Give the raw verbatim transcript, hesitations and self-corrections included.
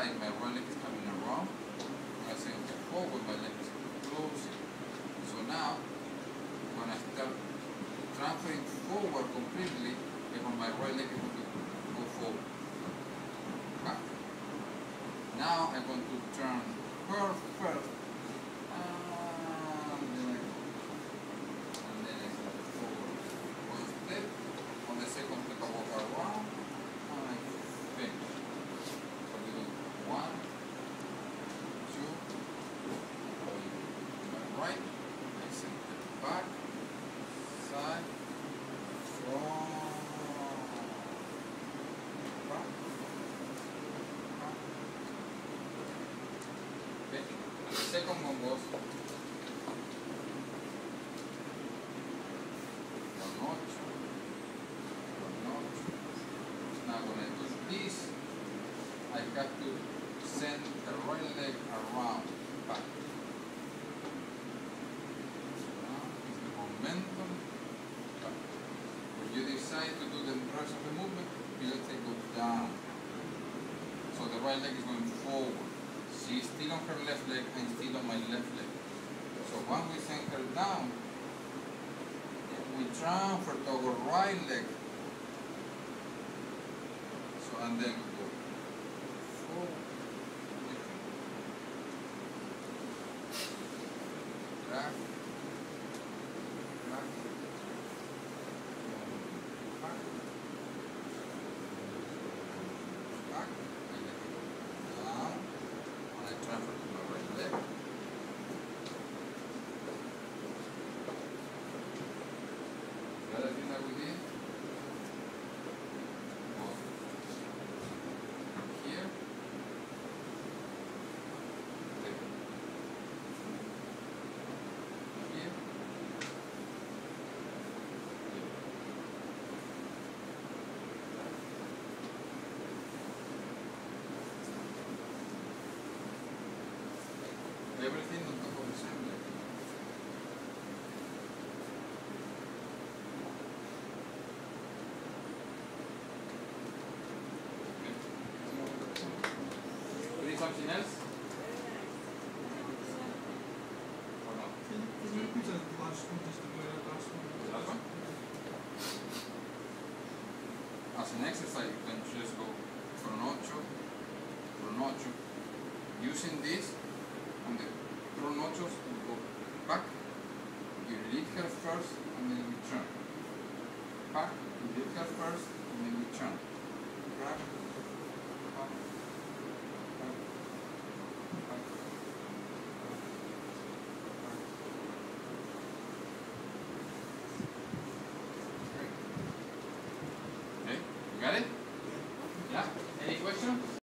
side, my right leg is coming around. When I center forward, my leg is closing. So now, when I start transferring forward completely, and when my right leg is going to go forward. Back. Now I'm going to turn first, first, and then I, and then I step forward one step. On the second step I walk around, and I finish. So we do one, two, my right, I center back, side, front, back, back. Okay. And the second one goes one notch, one notch. Now when I do this, I have to send the right leg around back. Now is the momentum. Back. When you decide to do the rest of the movement, you just take go down. So the right leg is going forward. She's still on her left leg and still on my left leg. So when we send her down, we transfer to our right leg. So and then we go forward, back, back, back, back, and then we go down. And I transfer to my right leg. The other thing that we did was here, there, here, here. Everything on top of the same leg. Okay. Need something else? Or not? Can you repeat the last one, just the very last one? The last one? As an exercise, you can just go from ocho, from ocho. Using this, and the front ochos, you go back, you lead her first, and then you turn. Back, you lead her first, and then you turn. Back,